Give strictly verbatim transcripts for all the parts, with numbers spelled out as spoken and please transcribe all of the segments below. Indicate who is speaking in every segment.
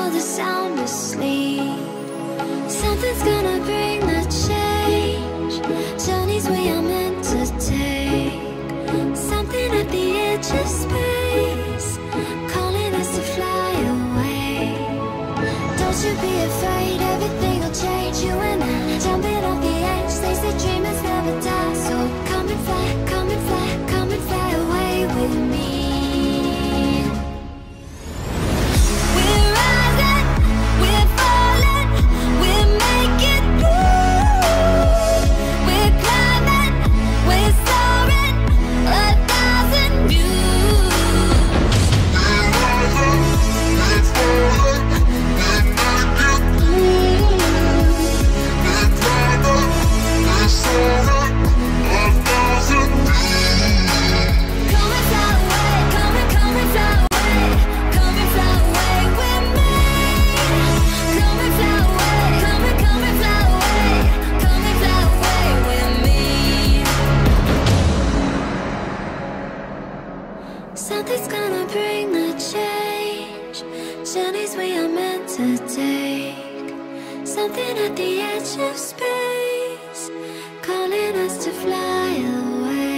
Speaker 1: feel the sound asleep. Something's gonna bring the change. Journeys we are meant to take. Something at the edge of space, calling us to fly away. Don't you be afraid, everything will change. You and I, jumping off the edge. They say dreamers never die. So come and fly, come and fly, come and fly away with me. Something's gonna bring the change. Journeys we are meant to take. Something at the edge of space, calling us to fly away.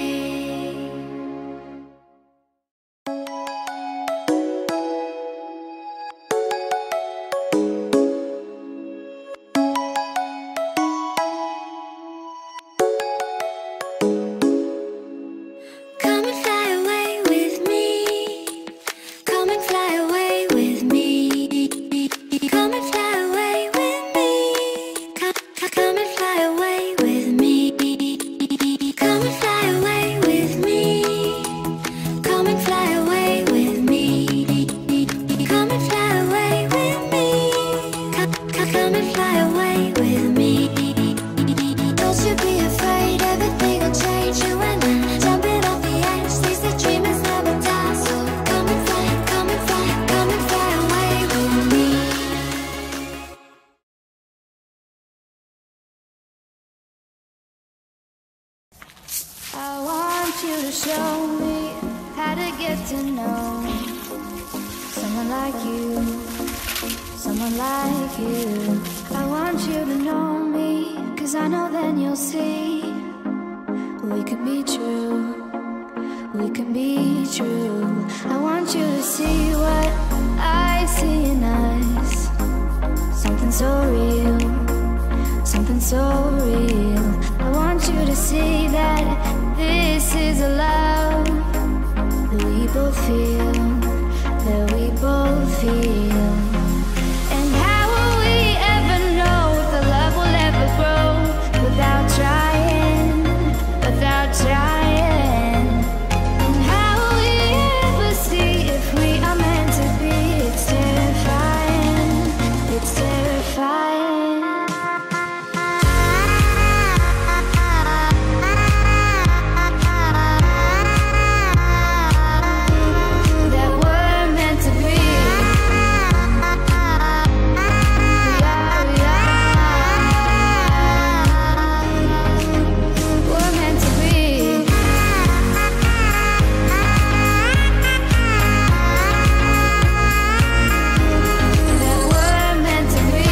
Speaker 1: Come and fly away with me. Come and fly away with me. Come and fly away with me. Come, come and fly away with me. Come and fly away with me. Come and fly away with me. Come and fly away with me. Come, come and fly away with me. Don't you be afraid, everything will change. You and I, jumping off the edge. They say dreamers never die. So come and fly, come and fly, come and fly away with me.
Speaker 2: I want you to show me how to get to know someone like you, someone like you. I want you to know me, 'cause I know then you'll see we could be true, we can be true. I want you to see what I see in us, something so real, something so real. I want you to see that this is a love that we both feel, that we both feel. And how will we ever know if the love will ever grow without trying, without trying? And how will we ever see if we are meant to be? It's terrifying, it's terrifying. That we're meant to be. We are, we are. We're meant to be. That we're meant to be.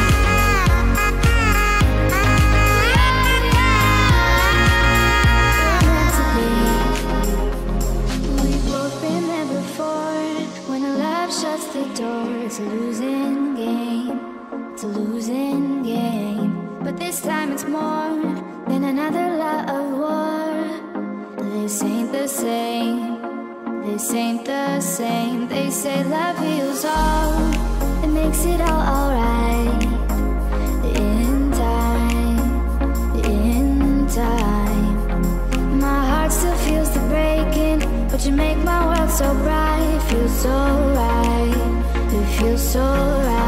Speaker 2: We've both been there before. When a love shuts the door, it's a losing game, it's a losing game. But this time it's more than another love of war. This ain't the same, this ain't the same. They say love heals all, it makes it all alright. In time, in time. My heart still feels the breaking, but you make my world so bright. It feels so right, it feels so right.